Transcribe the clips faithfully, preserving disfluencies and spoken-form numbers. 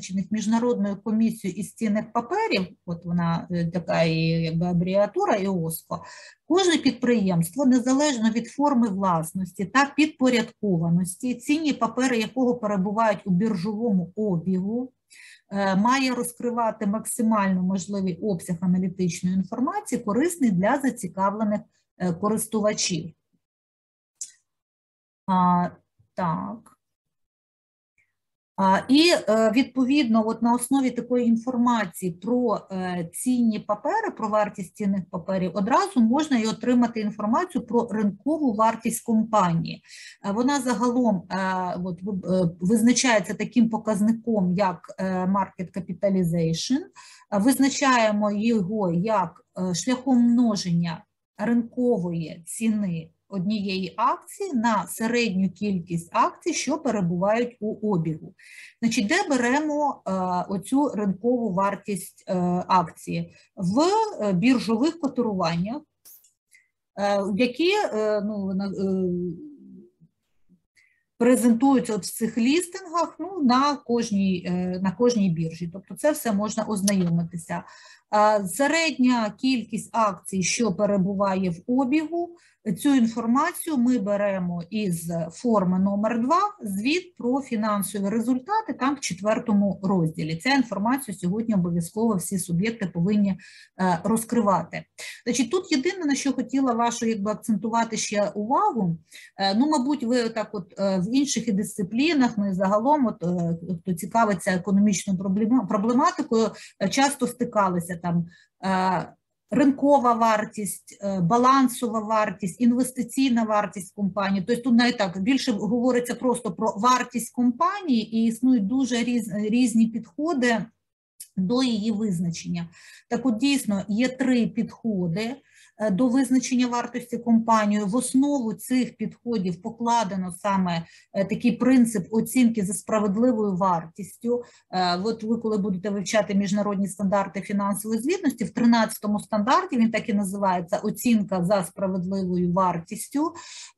визначених Міжнародною комісією із цінних паперів, от вона така якби абревіатура і о ес ко, кожне підприємство, незалежно від форми власності та підпорядкованості, цінні папери якого перебувають у біржовому обігу, має розкривати максимально можливий обсяг аналітичної інформації, корисний для зацікавлених користувачів. А, так. І, відповідно, от на основі такої інформації про цінні папери, про вартість цінних паперів, одразу можна і отримати інформацію про ринкову вартість компанії. Вона загалом от, визначається таким показником, як market capitalization. Визначаємо його як шляхом множення ринкової ціни однієї акції на середню кількість акцій, що перебувають у обігу. Значить, де беремо е, оцю ринкову вартість е, акції? В е, біржових котируваннях, е, які е, ну, е, презентуються от в цих лістингах ну, на, кожній, е, на кожній біржі. Тобто це все можна ознайомитися. Е, середня кількість акцій, що перебуває в обігу, цю інформацію ми беремо із форми номер два, звіт про фінансові результати, там в четвертому розділі. Ця інформація сьогодні обов'язково всі суб'єкти повинні е, розкривати. Значить, тут єдине, на що хотіла вашу якби, акцентувати ще увагу, е, ну, мабуть, ви так от е, в інших дисциплінах, ну і загалом, от, е, хто цікавиться економічною проблематикою, е, часто стикалися там, е, ринкова вартість, балансова вартість, інвестиційна вартість компанії. Тобто тут навіть так, більше говориться просто про вартість компанії і існують дуже різ, різні підходи до її визначення. Так от дійсно є три підходи до визначення вартості компанії. В основу цих підходів покладено саме такий принцип оцінки за справедливою вартістю. От ви, коли будете вивчати міжнародні стандарти фінансової звітності, в тринадцятому стандарті, він так і називається «Оцінка за справедливою вартістю»,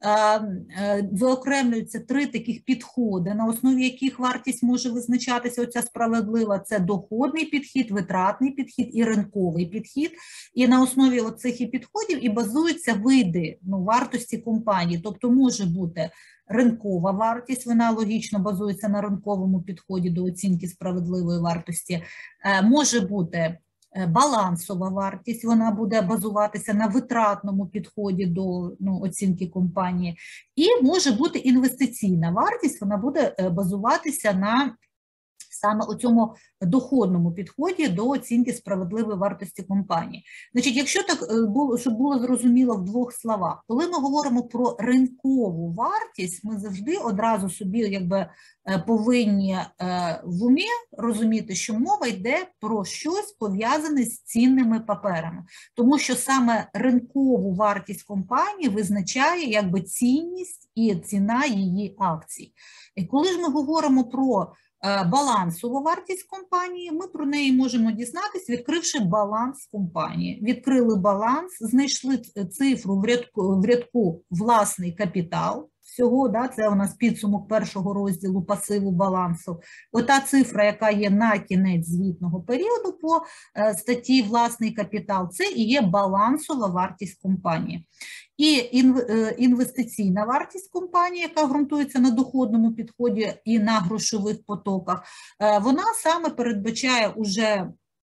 виокремлюються три таких підходи, на основі яких вартість може визначатися оця справедлива. Це доходний підхід, витратний підхід і ринковий підхід. І на основі оцих і підходів і базуються види ну, вартості компанії. Тобто може бути ринкова вартість, вона логічно базується на ринковому підході до оцінки справедливої вартості. Може бути балансова вартість, вона буде базуватися на витратному підході до ну, оцінки компанії. І може бути інвестиційна вартість, вона буде базуватися на саме у цьому доходному підході до оцінки справедливої вартості компанії. Значить, якщо так було, щоб було зрозуміло в двох словах, коли ми говоримо про ринкову вартість, ми завжди одразу собі якби повинні в умі розуміти, що мова йде про щось пов'язане з цінними паперами, тому що саме ринкову вартість компанії визначає якби цінність і ціна її акцій. І коли ж ми говоримо про балансову вартість компанії, ми про неї можемо дізнатися, відкривши баланс компанії. Відкрили баланс, знайшли цифру в рядку, в рядку власний капітал. Всього, да, це у нас підсумок першого розділу пасиву балансу. Ота цифра, яка є на кінець звітного періоду по е, статті власний капітал, це і є балансова вартість компанії. І інв, е, інвестиційна вартість компанії, яка ґрунтується на доходному підході і на грошових потоках, е, вона саме передбачає уже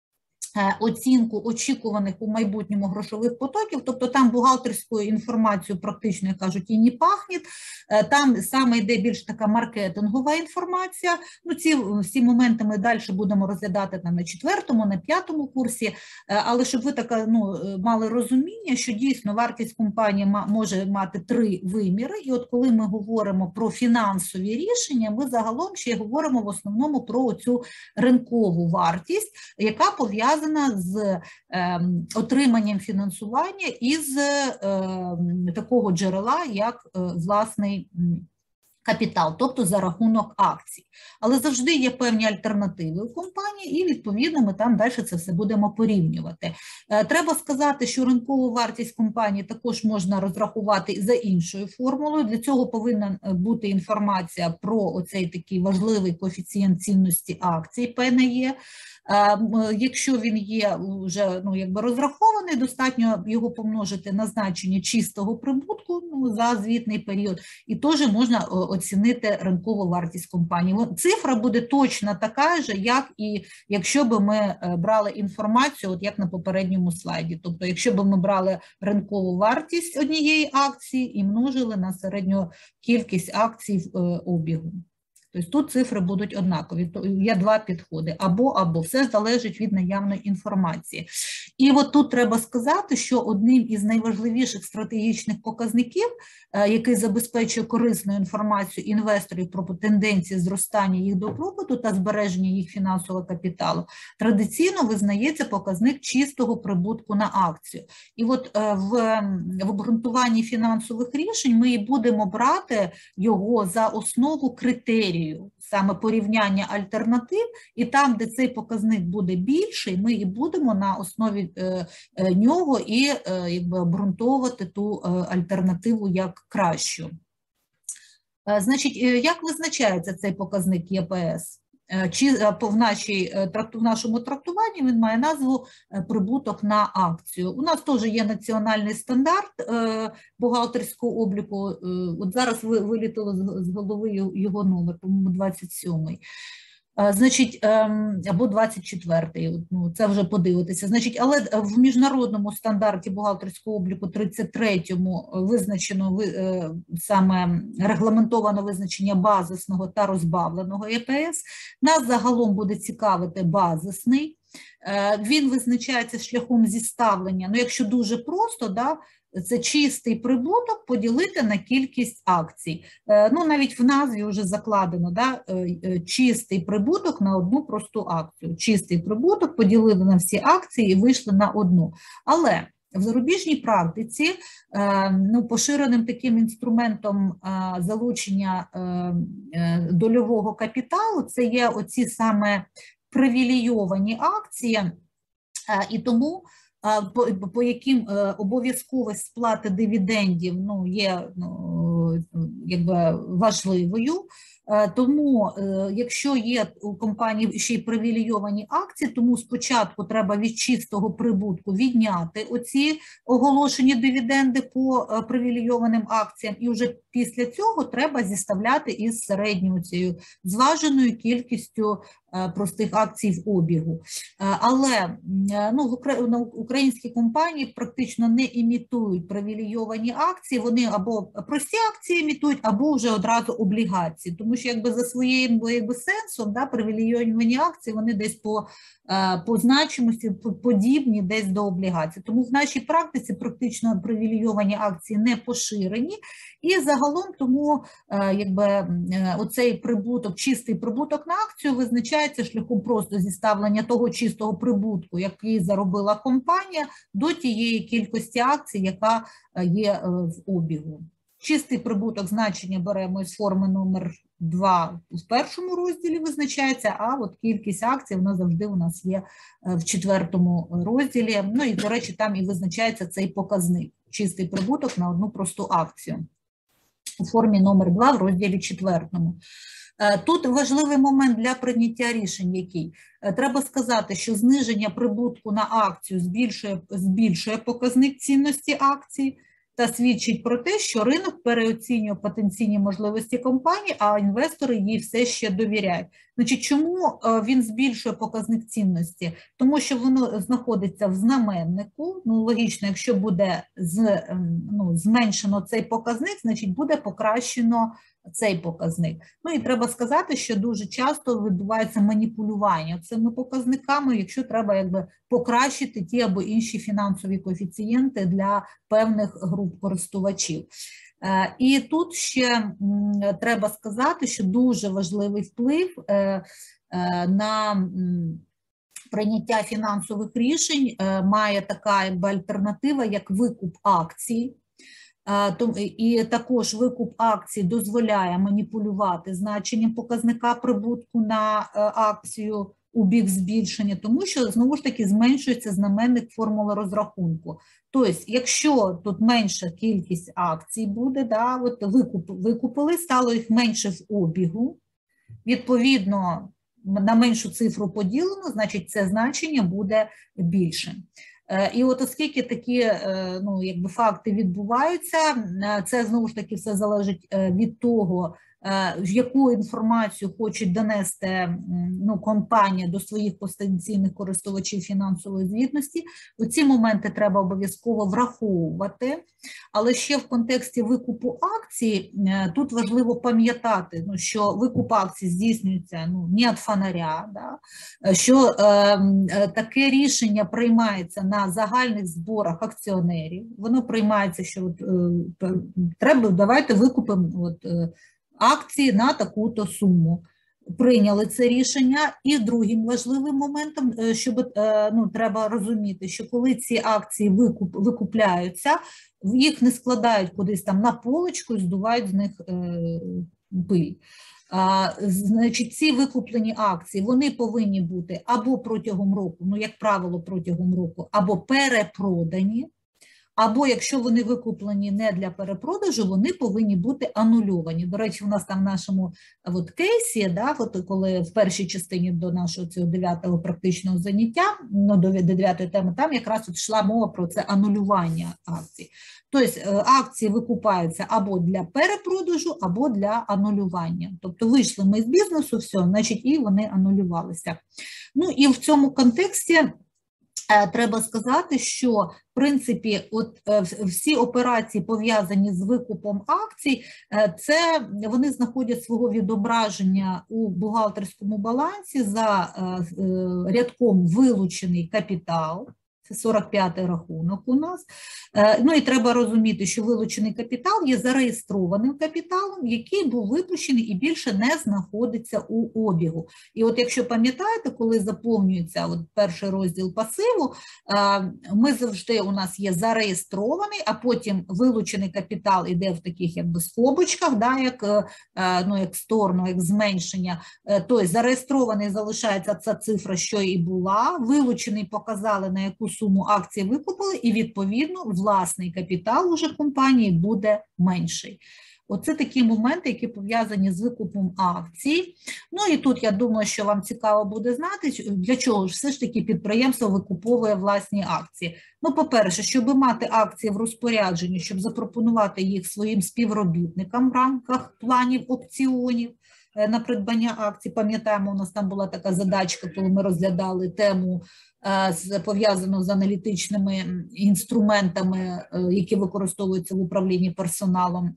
оцінку очікуваних у майбутньому грошових потоків, тобто там бухгалтерською інформацією практично, як кажуть, і не пахне, там саме йде більш така маркетингова інформація. Ну, ці всі моменти ми далі будемо розглядати там на четвертому, на п'ятому курсі, але щоб ви так, ну, мали розуміння, що дійсно вартість компанії може мати три виміри, і от коли ми говоримо про фінансові рішення, ми загалом ще говоримо в основному про цю ринкову вартість, яка пов'язана з е, отриманням фінансування із е, такого джерела, як е, власний капітал, тобто за рахунок акцій. Але завжди є певні альтернативи у компанії, і, відповідно, ми там далі це все будемо порівнювати. Треба сказати, що ринкову вартість компанії також можна розрахувати за іншою формулою. Для цього повинна бути інформація про оцей такий важливий коефіцієнт цінності акцій, Пе Ен Є. Якщо він є вже ну, якби розрахований, достатньо його помножити на значення чистого прибутку ну, за звітний період, і теж можна оцінити ринкову вартість компанії. Цифра буде точно така ж, як і якщо б ми брали інформацію, от як на попередньому слайді. Тобто, якщо б ми брали ринкову вартість однієї акції і множили на середню кількість акцій в обігу. Тобто тут цифри будуть однакові, є два підходи, або-або, все залежить від наявної інформації. І от тут треба сказати, що одним із найважливіших стратегічних показників, який забезпечує корисну інформацію інвесторів про тенденції зростання їх добробуту та збереження їх фінансового капіталу, традиційно визнається показник чистого прибутку на акцію. І от в, в обґрунтуванні фінансових рішень ми і будемо брати його за основу критерію, саме порівняння альтернатив, і там, де цей показник буде більший, ми і будемо на основі е, е, нього і е, якби обґрунтовувати ту е, альтернативу як кращу. Е, значить, е, як визначається цей показник Є Пе Ес? Чи в, нашій, в нашому трактуванні він має назву прибуток на акцію. У нас теж є національний стандарт бухгалтерського обліку. От зараз вилітало з голови його номер, по-моєму, двадцять сьомий. Значить, або двадцять четвертий, ну, це вже подивитися. Значить, але в міжнародному стандарті бухгалтерського обліку тридцять третьому визначено саме регламентовано визначення базисного та розбавленого Є Пе Ес. Нас загалом буде цікавити базисний. Він визначається шляхом зіставлення, ну якщо дуже просто, да, це чистий прибуток поділити на кількість акцій. Ну, навіть в назві вже закладено, да, чистий прибуток на одну просту акцію. Чистий прибуток поділили на всі акції і вийшли на одну. Але в зарубіжній практиці ну, поширеним таким інструментом залучення дольового капіталу це є оці саме привілейовані акції, і тому По, по яким е, обов'язковість сплати дивідендів ну, є ну, якби важливою. Е, тому, е, якщо є у компанії ще й привілейовані акції, тому спочатку треба від чистого прибутку відняти оці оголошені дивіденди по е, привілейованим акціям, і вже після цього треба зіставляти із середньою цією зваженою кількістю простих акцій в обігу. Але ну, українські компанії практично не імітують привілейовані акції, вони або прості акції імітують, або вже одразу облігації, тому що якби за своїм якби, сенсом да, привілейовані акції, вони десь по, по значимості подібні десь до облігацій. Тому в нашій практиці практично привілейовані акції не поширені, і загалом тому якби, оцей прибуток, чистий прибуток на акцію визначається шляхом просто зіставлення того чистого прибутку, який заробила компанія, до тієї кількості акцій, яка є в обігу. Чистий прибуток значення беремо із форми номер два в першому розділі визначається, а от кількість акцій вона завжди у нас є в четвертому розділі. Ну і, до речі, там і визначається цей показник. Чистий прибуток на одну просту акцію у формі номер два в розділі четвертому. Тут важливий момент для прийняття рішень, який. Треба сказати, що зниження прибутку на акцію збільшує, збільшує показник цінності акцій та свідчить про те, що ринок переоцінює потенційні можливості компанії, а інвестори їй все ще довіряють. Значить, чому він збільшує показник цінності? Тому що воно знаходиться в знаменнику, ну логічно, якщо буде з, ну, зменшено цей показник, значить буде покращено цей показник. Ну і треба сказати, що дуже часто відбувається маніпулювання цими показниками, якщо треба якби покращити ті або інші фінансові коефіцієнти для певних груп користувачів. І тут ще треба сказати, що дуже важливий вплив на прийняття фінансових рішень має така якби альтернатива, як викуп акцій. І також викуп акцій дозволяє маніпулювати значенням показника прибутку на акцію у бік збільшення, тому що, знову ж таки, зменшується знаменник формули розрахунку. Тобто, якщо тут менша кількість акцій буде, да, от викуп, викупили, стало їх менше в обігу, відповідно, на меншу цифру поділено, значить, це значення буде більше. І от оскільки такі ну, якби факти відбуваються, це знову ж таки все залежить від того, яку інформацію хочуть донести ну, компанія до своїх потенційних користувачів фінансової звітності. У ці моменти треба обов'язково враховувати, але ще в контексті викупу акцій тут важливо пам'ятати, ну, що викуп акцій здійснюється ну, не від фонаря, да? Що е, таке рішення приймається на загальних зборах акціонерів, воно приймається, що от, е, треба, давайте викупимо от, е, акції на таку-то суму. Прийняли це рішення. І другим важливим моментом, щоб ну, треба розуміти, що коли ці акції викуп, викупляються, їх не складають кудись там на полочку і здувають з них е, пиль. А, значить, ці викуплені акції, вони повинні бути або протягом року, ну, як правило, протягом року, або перепродані, або якщо вони викуплені не для перепродажу, вони повинні бути анульовані. До речі, у нас там в нашому от, кейсі, да, от, коли в першій частині до нашого цього дев'ятого практичного заняття, ну, до дев'ятої теми, там якраз от йшла мова про це анулювання акцій. Тобто акції викупаються або для перепродажу, або для анулювання. Тобто вийшли ми з бізнесу, все, значить і вони анулювалися. Ну і в цьому контексті треба сказати, що, в принципі, от всі операції, пов'язані з викупом акцій, це вони знаходять свого відображення у бухгалтерському балансі за рядком «Вилучений капітал». Це сорок п'ятий рахунок у нас. Ну і треба розуміти, що вилучений капітал є зареєстрованим капіталом, який був випущений і більше не знаходиться у обігу. І от якщо пам'ятаєте, коли заповнюється от перший розділ пасиву, ми завжди, у нас є зареєстрований, а потім вилучений капітал іде в таких якби скобочках, да, як, ну, як сторну, як зменшення. Тобто зареєстрований залишається ця цифра, що і була, вилучений показали, на яку суму акції викупили, і, відповідно, власний капітал уже компанії буде менший. Оце такі моменти, які пов'язані з викупом акцій. Ну і тут, я думаю, що вам цікаво буде знати, для чого ж все ж таки підприємство викуповує власні акції. Ну, по-перше, щоб мати акції в розпорядженні, щоб запропонувати їх своїм співробітникам в рамках планів опціонів на придбання акцій. Пам'ятаємо, у нас там була така задачка, коли ми розглядали тему пов'язану з аналітичними інструментами, які використовуються в управлінні персоналом.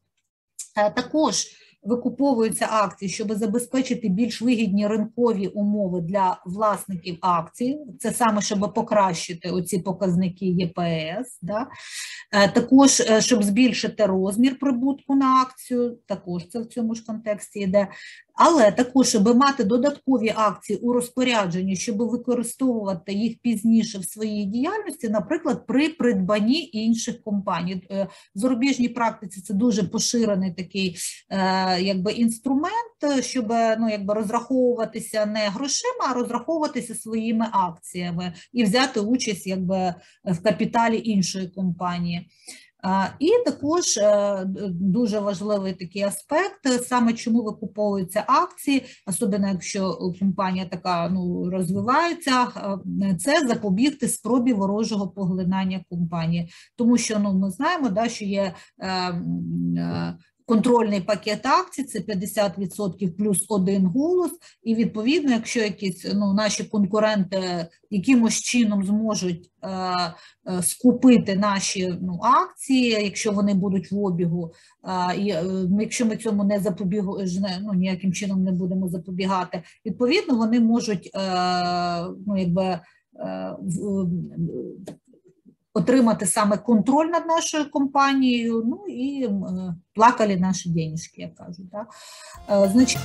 Також викуповуються акції, щоб забезпечити більш вигідні ринкові умови для власників акцій. Це саме, щоб покращити оці показники Є Пе Ес. Да? Також, щоб збільшити розмір прибутку на акцію, також це в цьому ж контексті йде. Але також, щоб мати додаткові акції у розпорядженні, щоб використовувати їх пізніше в своїй діяльності, наприклад, при придбанні інших компаній. В зарубіжній практиці це дуже поширений такий якби, інструмент, щоб ну, якби, розраховуватися не грошима, а розраховуватися своїми акціями і взяти участь якби, в капіталі іншої компанії. І також дуже важливий такий аспект, саме чому викуповуються акції, особливо якщо компанія така ну, розвивається, це запобігти спробі ворожого поглинання компанії. Тому що ну, ми знаємо, да, що є контрольний пакет акцій, це п'ятдесят відсотків плюс один голос, і відповідно, якщо якісь ну, наші конкуренти якимось чином зможуть е, е, скупити наші ну, акції, якщо вони будуть в обігу, е, і, е, якщо ми цьому не запобігу, ну, ніяким чином не будемо запобігати, відповідно вони можуть е, ну, якби, е, в, отримати саме контроль над нашою компанією, ну і е, плакали наші денежки, як кажуть. Да? Е, значить,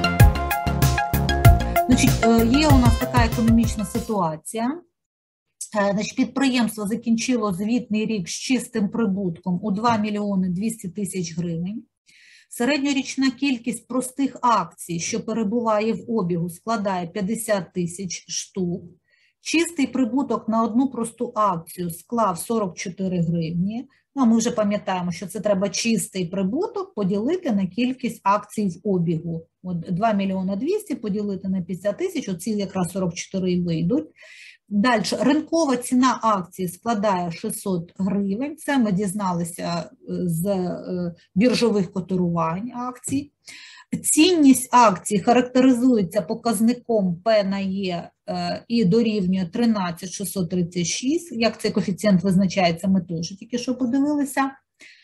значить, е, є у нас така економічна ситуація, Значить, підприємство закінчило звітний рік з чистим прибутком у два мільйони двісті тисяч гривень. Середньорічна кількість простих акцій, що перебуває в обігу, складає п'ятдесят тисяч штук. Чистий прибуток на одну просту акцію склав сорок чотири гривні. Ну, ми вже пам'ятаємо, що це треба чистий прибуток поділити на кількість акцій в обігу. От два мільйони двісті поділити на п'ятдесят тисяч, оці якраз сорок чотири і вийдуть. Далі, ринкова ціна акції складає шістсот гривень, це ми дізналися з біржових котирувань акцій. Цінність акцій характеризується показником П на Е і дорівнює тринадцять тисяч шістсот тридцять шість. Як цей коефіцієнт визначається, ми теж тільки що подивилися.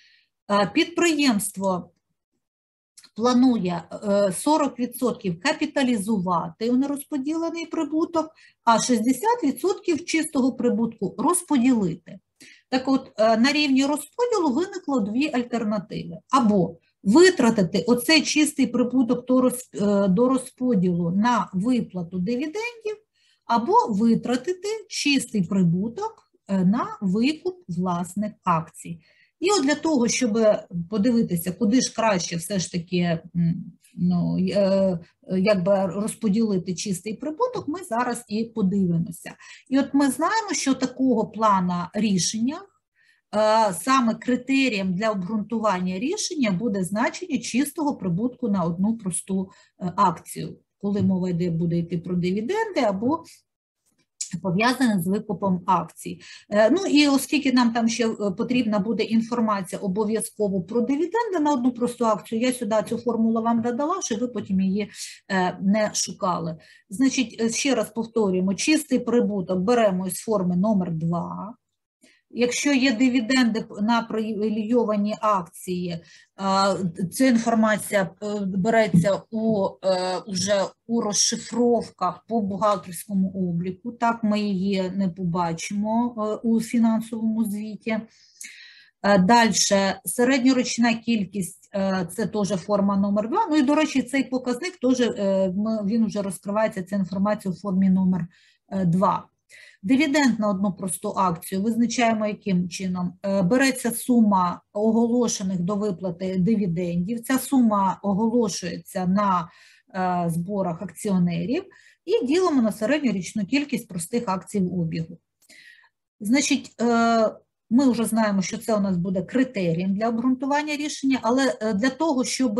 Підприємство планує сорок відсотків капіталізувати у нерозподілений прибуток, а шістдесят відсотків чистого прибутку розподілити. Так от, на рівні розподілу виникло дві альтернативи. Або витратити оцей чистий прибуток до розподілу на виплату дивідендів, або витратити чистий прибуток на викуп власних акцій. І от для того, щоб подивитися, куди ж краще все ж таки ну, якби розподілити чистий прибуток, ми зараз і подивимося. І от ми знаємо, що такого плана рішення, саме критерієм для обґрунтування рішення буде значення чистого прибутку на одну просту акцію, коли мова йде, буде йти про дивіденди або пов'язане з викупом акцій. Ну і оскільки нам там ще потрібна буде інформація обов'язково про дивіденди на одну просту акцію, я сюди цю формулу вам додала, щоб ви потім її не шукали. Значить, ще раз повторюємо, чистий прибуток беремо із форми номер два. Якщо є дивіденди на привілейовані акції, ця інформація береться у, уже у розшифровках по бухгалтерському обліку. Так, ми її не побачимо у фінансовому звіті. Далі, середньорічна кількість, це теж форма номер два. Ну і, до речі, цей показник теж, він вже розкривається, ця інформація у формі номер два. Дивіденд на одну просту акцію визначаємо яким чином. Береться сума оголошених до виплати дивідендів, ця сума оголошується на зборах акціонерів і ділимо на середньорічну кількість простих акцій в обігу. Значить, ми вже знаємо, що це у нас буде критерієм для обґрунтування рішення, але для того, щоб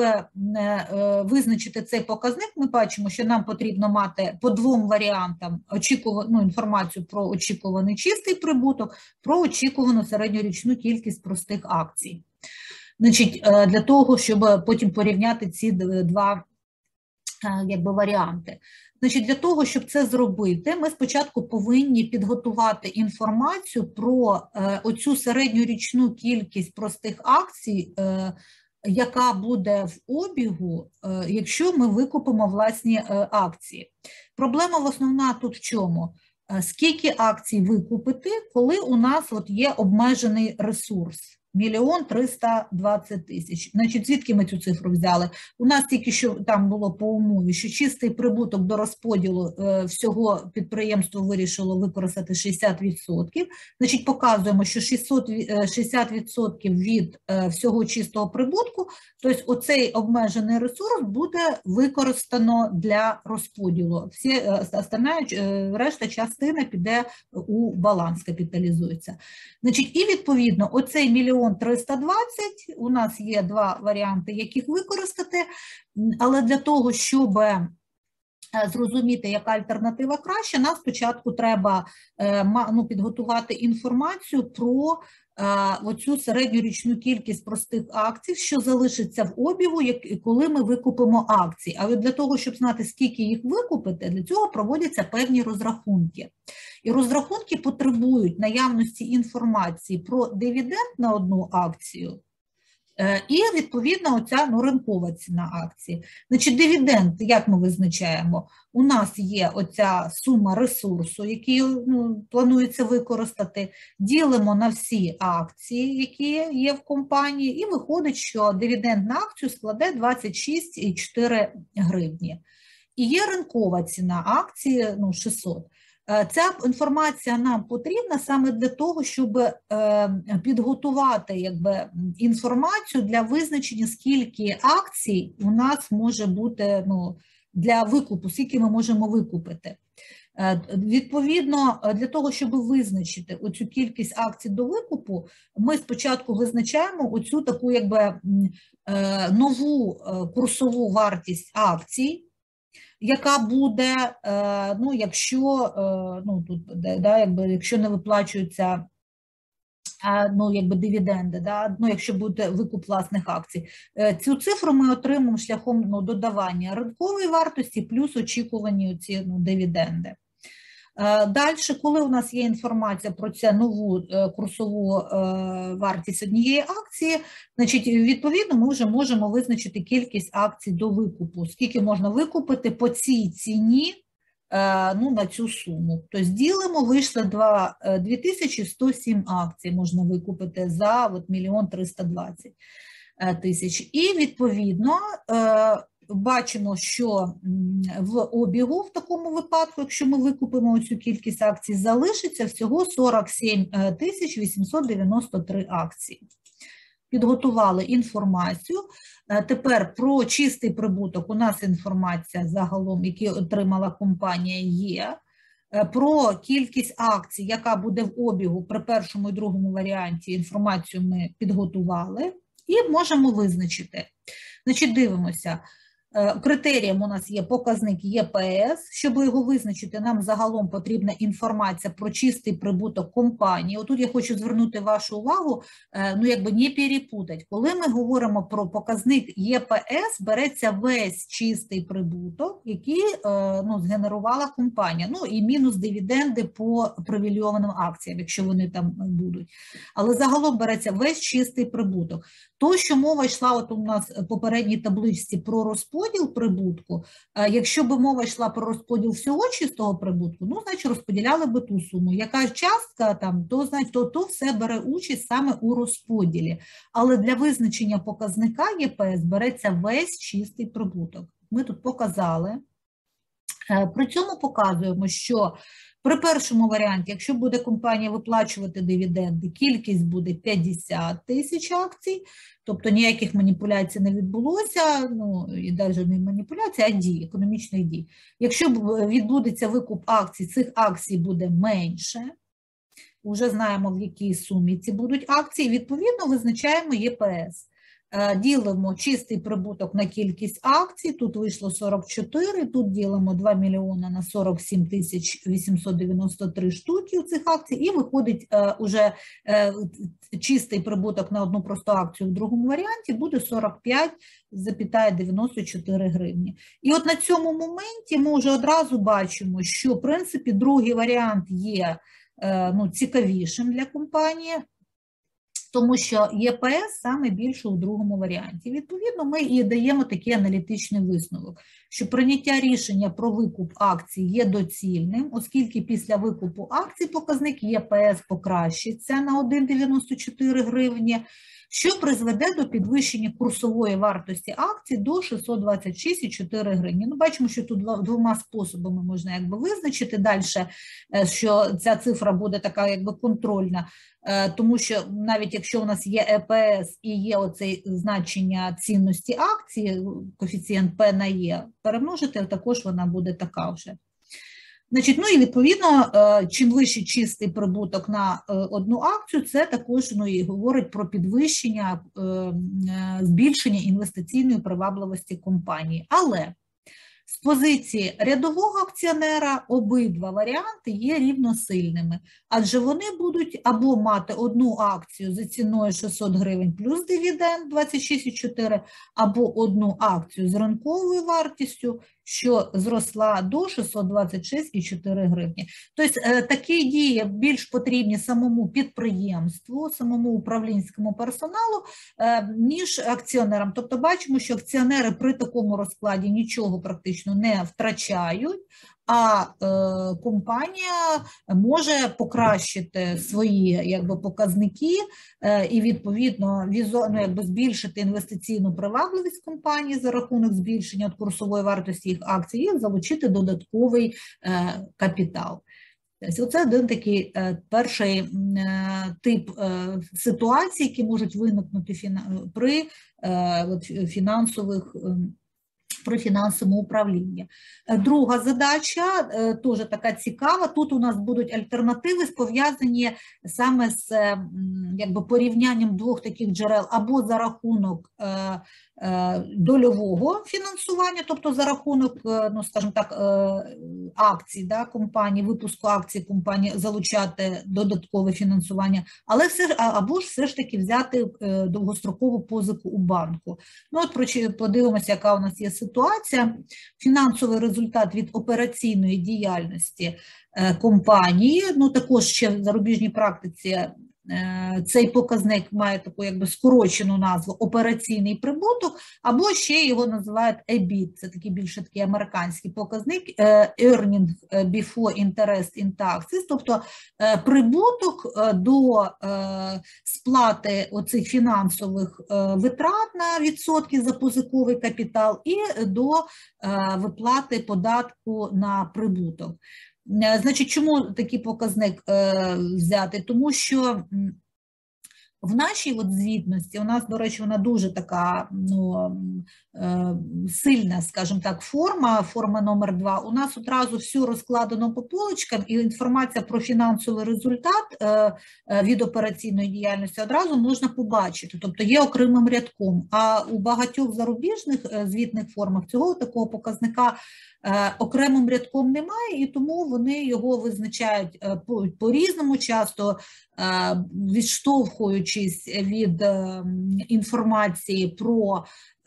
визначити цей показник, ми бачимо, що нам потрібно мати по двом варіантам очікувану, ну, інформацію про очікуваний чистий прибуток, про очікувану середньорічну кількість простих акцій. Значить, для того, щоб потім порівняти ці два якби, варіанти. Значить, для того, щоб це зробити, ми спочатку повинні підготувати інформацію про е, оцю середньорічну кількість простих акцій, е, яка буде в обігу, е, якщо ми викупимо власні е, акції. Проблема основна тут в чому? Е, скільки акцій викупити, коли у нас от є обмежений ресурс? Мільйон триста двадцять тисяч. Значить, звідки ми цю цифру взяли? У нас тільки що там було по умові, що чистий прибуток до розподілу е, всього підприємство вирішило використати шістдесят відсотків. Значить, показуємо, що шістсот, шістдесят відсотків від е, всього чистого прибутку, тобто оцей обмежений ресурс буде використано для розподілу. Всі е, остальна, е, решта частина піде у баланс, капіталізується. Значить, і відповідно оцей мільйон триста двадцять, у нас є два варіанти, яких використати, але для того, щоб зрозуміти, яка альтернатива краща, нам спочатку треба ну, підготувати інформацію про оцю середньорічну кількість простих акцій, що залишиться в обігу, коли ми викупимо акції. Але для того, щоб знати, скільки їх викупити, для цього проводяться певні розрахунки. І розрахунки потребують наявності інформації про дивіденд на одну акцію і, відповідно, оця ну, ринкова ціна акції. Значить, дивіденд, як ми визначаємо? У нас є оця сума ресурсу, який ну, планується використати, ділимо на всі акції, які є в компанії, і виходить, що дивіденд на акцію складе двадцять шість цілих чотири гривні. І є ринкова ціна акції ну, шістсот. Ця інформація нам потрібна саме для того, щоб підготувати якби, інформацію для визначення, скільки акцій у нас може бути ну, для викупу, скільки ми можемо викупити. Відповідно, для того, щоб визначити оцю кількість акцій до викупу, ми спочатку визначаємо оцю таку якби нову курсову вартість акцій, яка буде, ну, якщо, ну, тут, да, якби, якщо не виплачуються ну, якби дивіденди, да, ну, якщо буде викуп власних акцій. Цю цифру ми отримуємо шляхом ну, додавання ринкової вартості плюс очікувані оці, ну, дивіденди. Далі, коли у нас є інформація про цю нову курсову вартість однієї акції, значить, відповідно, ми вже можемо визначити кількість акцій до викупу, скільки можна викупити по цій ціні ну, на цю суму. Тобто ділимо, вийшло дві тисячі сто сім акцій можна викупити за от, мільйон триста двадцять тисяч. І, відповідно, бачимо, що в обігу в такому випадку, якщо ми викупимо цю кількість акцій, залишиться всього сорок сім тисяч вісімсот дев'яносто три акції. Підготували інформацію. Тепер про чистий прибуток у нас інформація загалом, яку отримала компанія, є. Про кількість акцій, яка буде в обігу при першому і другому варіанті, інформацію ми підготували і можемо визначити. Значить, дивимося. Критерієм у нас є показник Є Пе Ес. Щоб його визначити, нам загалом потрібна інформація про чистий прибуток компанії. Отут я хочу звернути вашу увагу, ну якби не перепутати. Коли ми говоримо про показник Є Пе Ес, береться весь чистий прибуток, який ну, згенерувала компанія. Ну і мінус дивіденди по привілейованим акціям, якщо вони там будуть. Але загалом береться весь чистий прибуток. То, що мова йшла от у нас в попередній табличці про розподіл прибутку, якщо б мова йшла про розподіл всього чистого прибутку, ну, значить, розподіляли би ту суму. Яка частка там, то, значить, то, то все бере участь саме у розподілі. Але для визначення показника Є Пе Ес береться весь чистий прибуток. Ми тут показали. При цьому показуємо, що при першому варіанті, якщо буде компанія виплачувати дивіденди, кількість буде п'ятдесят тисяч акцій, тобто ніяких маніпуляцій не відбулося, ну і навіть не маніпуляцій, а дій, економічних дій. Якщо відбудеться викуп акцій, цих акцій буде менше, вже знаємо, в якій сумі ці будуть акції, відповідно визначаємо Є Пе Ес. Ділимо чистий прибуток на кількість акцій, тут вийшло сорок чотири, тут ділимо два мільйони на сорок сім тисяч вісімсот дев'яносто три штуки у цих акцій, і виходить е, уже е, чистий прибуток на одну просту акцію в другому варіанті буде сорок п'ять цілих дев'яносто чотири гривні. І от на цьому моменті ми вже одразу бачимо, що в принципі другий варіант є е, ну, цікавішим для компанії, тому що Є Пе Ес саме більше у другому варіанті. Відповідно, ми і даємо такий аналітичний висновок, що прийняття рішення про викуп акцій є доцільним, оскільки після викупу акцій показник Є Пе Ес покращиться на один цілих дев'яносто чотири гривні, що призведе до підвищення курсової вартості акцій до шістсот двадцять шість цілих чотири гривні. Ну, бачимо, що тут двома способами можна якби визначити далі, що ця цифра буде така якби контрольна, тому що навіть якщо у нас є Е Пе Ес і є оце значення цінності акції, коефіцієнт П на Є, перемножити, також вона буде така вже. Значить, ну і відповідно, чим вищий чистий прибуток на одну акцію, це також ну, і говорить про підвищення, збільшення інвестиційної привабливості компанії. Але з позиції рядового акціонера обидва варіанти є рівносильними, адже вони будуть або мати одну акцію за ціною шістсот гривень плюс дивіденд двадцять шість цілих чотири, або одну акцію з ринковою вартістю, що зросла до шістсот двадцять шість цілих чотири гривні. Тобто такі дії більш потрібні самому підприємству, самому управлінському персоналу, ніж акціонерам. Тобто бачимо, що акціонери при такому розкладі нічого практично не втрачають, а е, компанія може покращити свої якби, показники е, і, відповідно, візу, ну, якби, збільшити інвестиційну привабливість компанії за рахунок збільшення курсової вартості їх акцій і залучити додатковий е, капітал. Оце один такий перший тип ситуацій, які можуть виникнути при фінансових при фінансовому управлінні. Друга задача, теж така цікава, тут у нас будуть альтернативи, пов'язані саме з якби, порівнянням двох таких джерел, або за рахунок дольового фінансування, тобто за рахунок, ну, скажімо так, акцій, да, компанії, випуску акцій компанії, залучати додаткове фінансування, але все, або ж все ж таки взяти довгострокову позику у банку. Ну, от подивимося, яка у нас є ситуація. Фінансовий результат від операційної діяльності компанії, ну, також ще в зарубіжній практиці цей показник має таку якби скорочену назву операційний прибуток, або ще його називають і бі ай, це такий більше такий американський показник, earning before interest in taxes, тобто прибуток до сплати оцих фінансових витрат на відсотки за позиковий капітал і до виплати податку на прибуток. Значить, чому такий показник е, взяти? Тому що в нашій от звітності, у нас, до речі, вона дуже така, ну, е, сильна, скажімо так, форма, форма номер два, у нас одразу все розкладено по полочкам, і інформація про фінансовий результат е, від операційної діяльності одразу можна побачити, тобто є окремим рядком, а у багатьох зарубіжних е, звітних формах цього такого показника окремим рядком немає, і тому вони його визначають по-різному, часто відштовхуючись від інформації про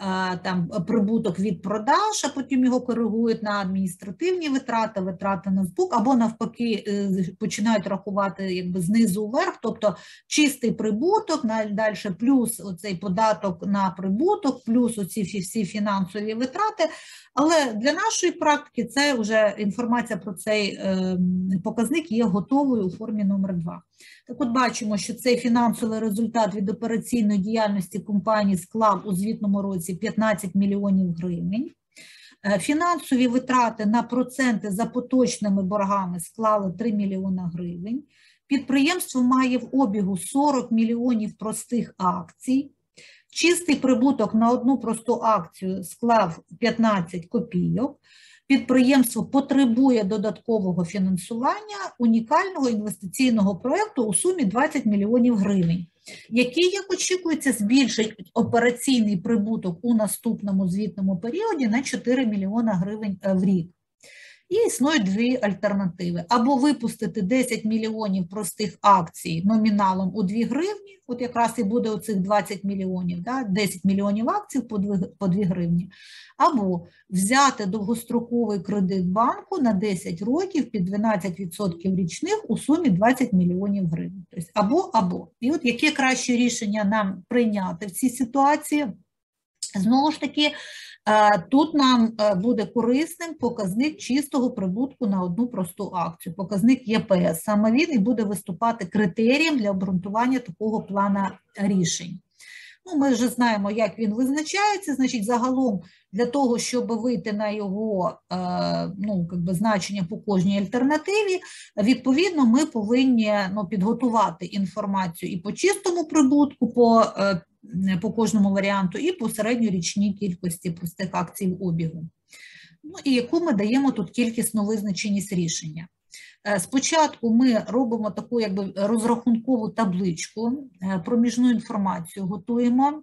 там прибуток від продаж, а потім його коригують на адміністративні витрати, витрати на збук, або навпаки починають рахувати якби знизу вверх, тобто чистий прибуток, далі плюс оцей податок на прибуток, плюс оці всі фінансові витрати. Але для нашої практики це вже інформація про цей е, показник є готовою у формі номер два. Так от бачимо, що цей фінансовий результат від операційної діяльності компанії склав у звітному році п'ятнадцять мільйонів гривень. Фінансові витрати на проценти за поточними боргами склали три мільйона гривень. Підприємство має в обігу сорок мільйонів простих акцій. Чистий прибуток на одну просту акцію склав п'ятнадцять копійок. Підприємство потребує додаткового фінансування унікального інвестиційного проєкту у сумі двадцять мільйонів гривень, який, як очікується, збільшить операційний прибуток у наступному звітному періоді на чотири мільйона гривень в рік. І існують дві альтернативи. Або випустити десять мільйонів простих акцій номіналом у дві гривні, от якраз і буде оцих двадцять мільйонів, да, десять мільйонів акцій по дві гривні. Або взяти довгостроковий кредит банку на десять років під дванадцять відсотків річних у сумі двадцять мільйонів гривень. Тобто або-або. І от яке краще рішення нам прийняти в цій ситуації? Знову ж таки, тут нам буде корисним показник чистого прибутку на одну просту акцію, показник є пе ес. Саме він і буде виступати критерієм для обґрунтування такого плану рішень. Ну, ми вже знаємо, як він визначається, значить, загалом для того, щоб вийти на його ну, якби, значення по кожній альтернативі, відповідно, ми повинні ну, підготувати інформацію і по чистому прибутку, по по кожному варіанту, і по середньорічній кількості простих акцій в обігу. Ну, і яку ми даємо тут кількісну визначеність рішення. Спочатку ми робимо таку якби розрахункову табличку, проміжну інформацію готуємо,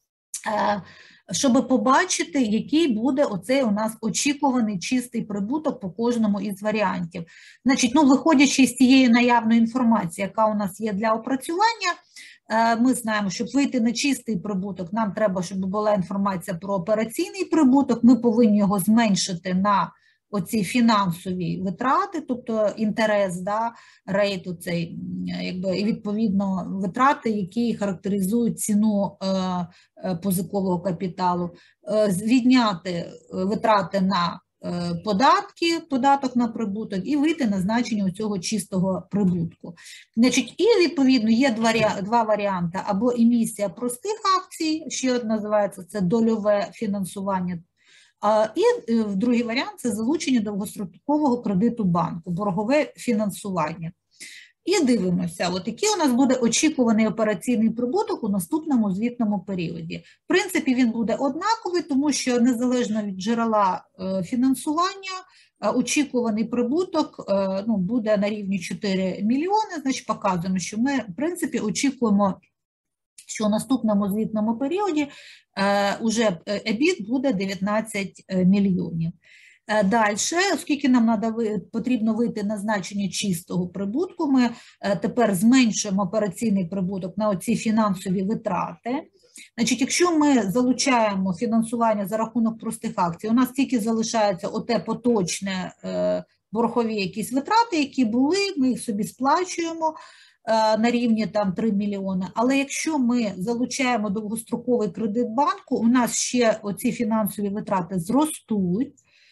щоб побачити, який буде оцей у нас очікуваний чистий прибуток по кожному із варіантів. Значить, ну, виходячи з тієї наявної інформації, яка у нас є для опрацювання, ми знаємо, щоб вийти на чистий прибуток, нам треба, щоб була інформація про операційний прибуток, ми повинні його зменшити на оці фінансові витрати, тобто інтерес, да, рейт, оцей, якби, і відповідно витрати, які характеризують ціну е, позикового капіталу, е, відняти витрати на е, податки, податок на прибуток і вийти на значення цього чистого прибутку. Значить, і відповідно є два, два варіанти, або емісія простих акцій, ще називається це дольове фінансування, І другий варіант – це залучення довгострокового кредиту банку, боргове фінансування. І дивимося, от який у нас буде очікуваний операційний прибуток у наступному звітному періоді. В принципі, він буде однаковий, тому що незалежно від джерела фінансування, очікуваний прибуток ну, буде на рівні чотири мільйони, значить показуємо, що ми, в принципі, очікуємо, що у наступному звітному періоді е, уже ебіт буде дев'ятнадцять мільйонів. Е, Далі, оскільки нам надо, потрібно вийти на значення чистого прибутку, ми е, тепер зменшуємо операційний прибуток на оці фінансові витрати. Значить, якщо ми залучаємо фінансування за рахунок простих акцій, у нас тільки залишається оте поточне е, боргові якісь витрати, які були, ми їх собі сплачуємо на рівні там три мільйони, але якщо ми залучаємо довгостроковий кредит банку, у нас ще оці фінансові витрати зростуть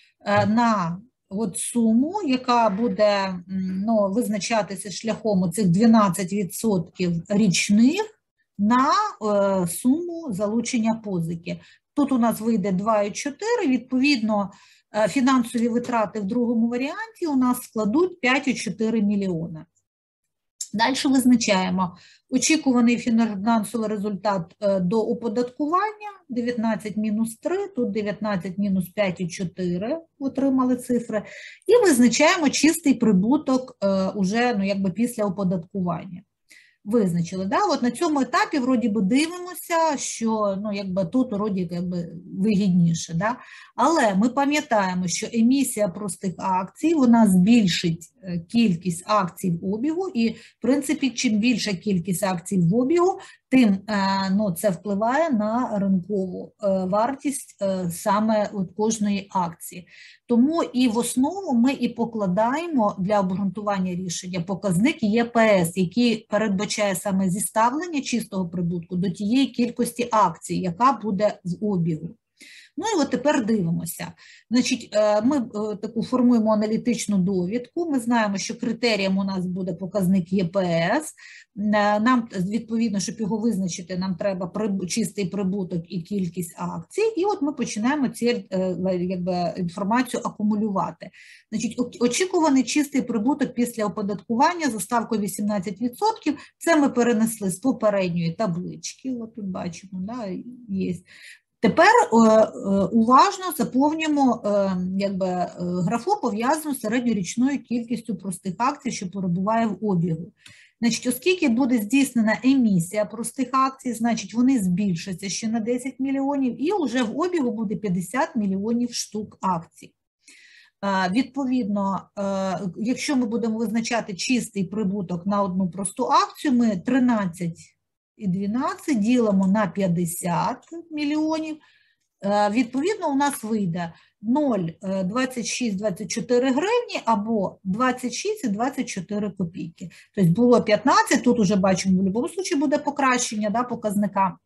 на от суму, яка буде ну, визначатися шляхом цих дванадцять відсотків річних на е, суму залучення позики. Тут у нас вийде два і чотири, відповідно, фінансові витрати в другому варіанті у нас складуть п'ять і чотири мільйона. Далі визначаємо очікуваний фінансовий результат до оподаткування дев'ятнадцять мінус три, тут дев'ятнадцять мінус п'ять і чотири отримали цифри, і визначаємо чистий прибуток уже ну, якби після оподаткування. Визначили, да? От на цьому етапі вроді би дивимося, що ну, якби тут вроді якби вигідніше. Да? Але ми пам'ятаємо, що емісія простих акцій, вона збільшить кількість акцій в обігу, і в принципі, чим більша кількість акцій в обігу, тим ну, це впливає на ринкову вартість саме от кожної акції. Тому і в основу ми і покладаємо для обґрунтування рішення показник Є Пе Ес, який передбачає саме зіставлення чистого прибутку до тієї кількості акцій, яка буде в обігу. Ну і от тепер дивимося. Значить, ми таку формуємо аналітичну довідку, ми знаємо, що критерієм у нас буде показник Є Пе Ес, нам, відповідно, щоб його визначити, нам треба чистий прибуток і кількість акцій, і от ми починаємо цю якби, інформацію акумулювати. Значить, очікуваний чистий прибуток після оподаткування за ставкою вісімнадцять відсотків, це ми перенесли з попередньої таблички, от тут бачимо, да, є. Тепер е, е, уважно заповнюємо е, якби, е, графу, пов'язану з середньорічною кількістю простих акцій, що перебуває в обігу. Значить, оскільки буде здійснена емісія простих акцій, значить вони збільшаться ще на десять мільйонів і вже в обігу буде п'ятдесят мільйонів штук акцій. Е, відповідно, е, якщо ми будемо визначати чистий прибуток на одну просту акцію, ми тринадцять і дванадцять ділимо на п'ятдесят мільйонів, відповідно у нас вийде нуль цілих двадцять шість двадцять чотири гривні або двадцять шість і двадцять чотири копійки. Тобто було п'ятнадцять, тут вже бачимо, в будь-якому випадку буде покращення да, показника,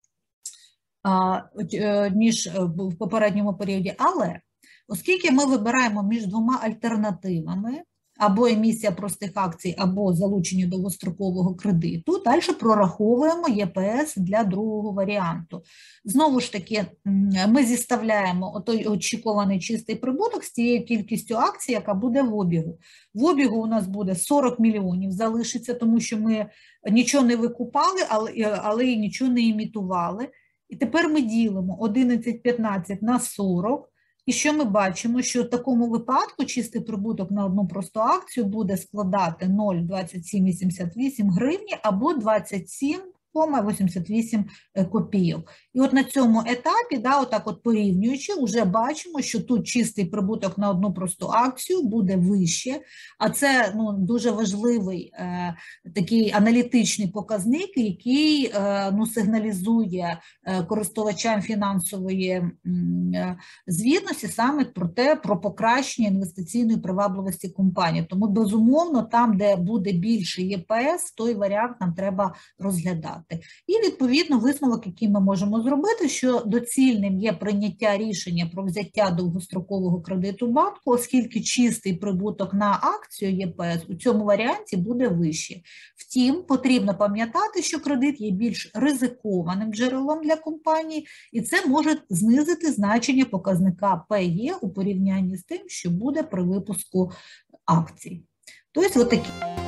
ніж в попередньому періоді, але оскільки ми вибираємо між двома альтернативами, або емісія простих акцій, або залучення довгострокового кредиту. Далі прораховуємо Є Пе Ес для другого варіанту. Знову ж таки, ми зіставляємо той очікуваний чистий прибуток з тією кількістю акцій, яка буде в обігу. В обігу у нас буде сорок мільйонів залишиться, тому що ми нічого не викупали, але, але і нічого не імітували. І тепер ми ділимо одинадцять п'ятнадцять на сорок. І що ми бачимо, що в такому випадку чистий прибуток на одну просту акцію буде складати нуль цілих двадцять сім вісімдесят вісім гривні або двадцять сім цілих вісімдесят вісім копійок. І от на цьому етапі, да, отак от порівнюючи, вже бачимо, що тут чистий прибуток на одну просту акцію буде вище, а це ну, дуже важливий е, такий аналітичний показник, який е, ну, сигналізує е, користувачам фінансової е, звітності саме про те, про покращення інвестиційної привабливості компанії. Тому, безумовно, там, де буде більше Є Пе Ес, той варіант нам треба розглядати. витрати. І, відповідно, висновок, який ми можемо зробити, що доцільним є прийняття рішення про взяття довгострокового кредиту банку, оскільки чистий прибуток на акцію ЄПС у цьому варіанті буде вищий. Втім, потрібно пам'ятати, що кредит є більш ризикованим джерелом для компанії, і це може знизити значення показника Пе Є у порівнянні з тим, що буде при випуску акцій. Тобто, отакі.